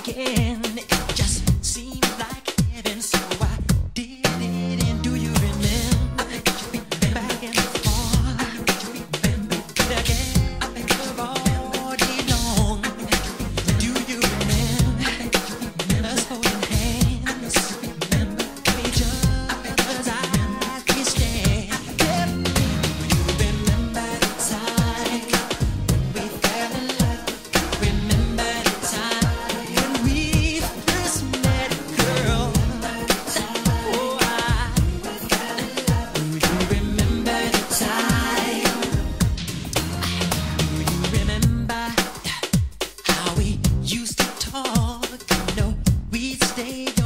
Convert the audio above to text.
again. It just seemed like heaven, so I did it. And do you remember back and forth again all day long? Do you remember us holding hands? Each other's eyes we stare. Do you remember the time we fell in love? Remember the time when we first met, girl? Oh, do you remember the time? Do you remember how we used to talk? You know, we'd stay